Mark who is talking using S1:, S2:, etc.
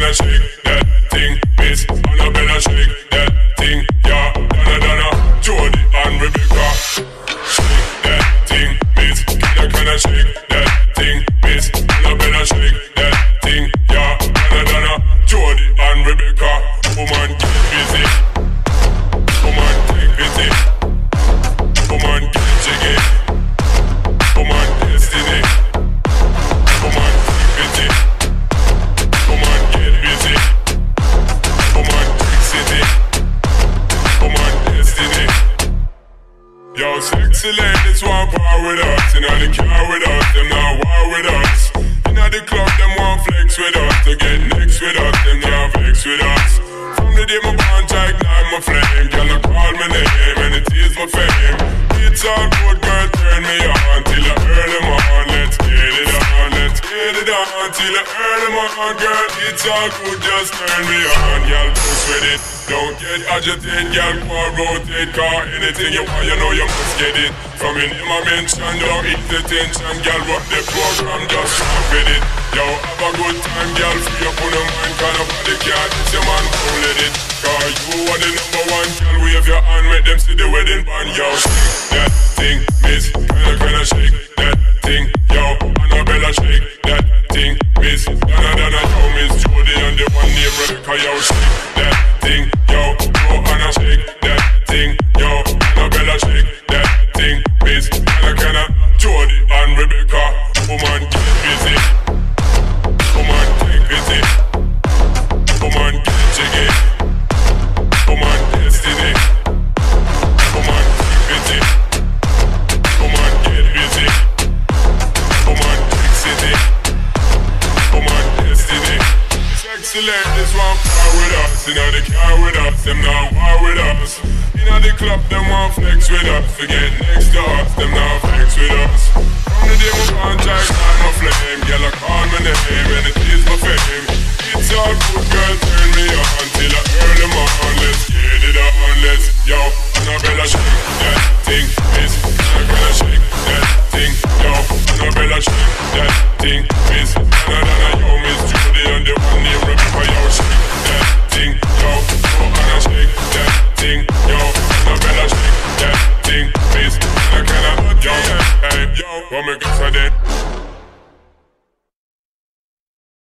S1: can I shake that thing, Miss Annabella, shake that thing, yeah, Donna, Jody and Rebecca. Shake that thing, Miss, can I shake that thing, Miss Annabella, shake that thing, yeah, Donna, Jody and Rebecca. Woman, get busy. Woman, take busy. Woman, get jiggy. Woman, destiny. Woman, take busy. Woman, get busy. Woman, take city. Woman, destiny. Yo, sexy ladies want power with us. Inna the car with us, them not war with us. Inna the club, them want flex with us. To get next with us, them not vex with us. From the day my bond, I ignite my flame. Girl, I call my name and it is my fame. It's all good, girl, turn me on till I earn them on. Let's get it on, let's get it on till I earn them on, girl. It's all good, just turn me on. Girl, push with it, don't get agitated. Girl, go rotate, car anything you want, you know you must get it. From in my mention, don't eat the tension. Girl, work the program, just rock with it. Yo, have a good time, girl, free up on the mind. Call nobody can't miss your man, don't let it. Cause you are the number one, girl, wave your hand, make them see the wedding band. Yo, shake that thing, Miss, can I shake that thing. Yo, Annabella, shake that thing, Miss Donna, yo, Miss Jody and the one named Rebecca. Yo, shake that thing, yo, Anna, shake that thing. Yo, Annabella, shake that thing, Miss Donna, Jody and Rebecca. Woman, get busy. Woman, take busy. Woman, get jiggy. Woman, destiny. Woman, take busy. Woman, get busy. Woman, take city. Woman, destiny. Sexy ladies want power with us. Inna the car with us, them not war with us. Inna the club, them want flex with us. Forget next to us, them not vex with us. From the day my contract, I'm a flame. Girl, I call my name and it is my fame. It's all good, girl, turn me on till I earn them on. Let's get it on, let's, yo, Annabella, shake that